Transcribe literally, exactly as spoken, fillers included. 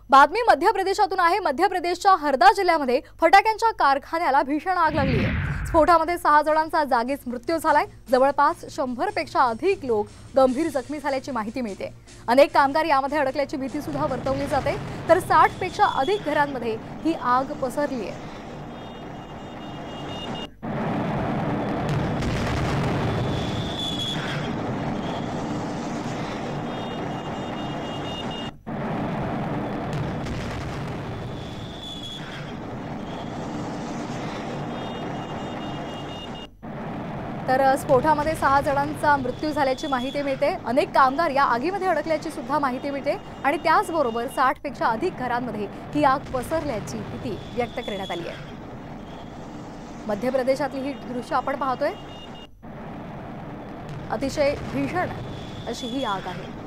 बातमी मध्य प्रदेशातून आहे। मध्य प्रदेशच्या हरदा जिल्ह्यामध्ये फटाक्यांच्या कारखान्याला भीषण आग लागली आहे। स्फोटामध्ये सहा जणांचा जागीच मृत्यू झालाय। जवळपास शंभर पेक्षा अधिक लोक गंभीर जखमी झाल्याची माहिती मिळते। अनेक कामगार यामध्ये अडकल्याची भीती सुद्धा वर्तवली जाते। तर साठ पेक्षा अधिक घरांमध्ये ही आग पसरली आहे। तर स्फोटामध्ये सहा जणांचा मृत्यू झाल्याची माहिती मिळते। अनेक कामगार या आगीमध्ये अडकल्याची सुद्धा माहिती मिळते आणि त्याचबरोबर साठ पेक्षा अधिक घरांमध्ये ही आग पसरल्याची भीती व्यक्त करण्यात आली आहे। मध्य प्रदेशातली ही दृश्य आपण पाहतोय। अतिशय भीषण अशी ही आग आहे।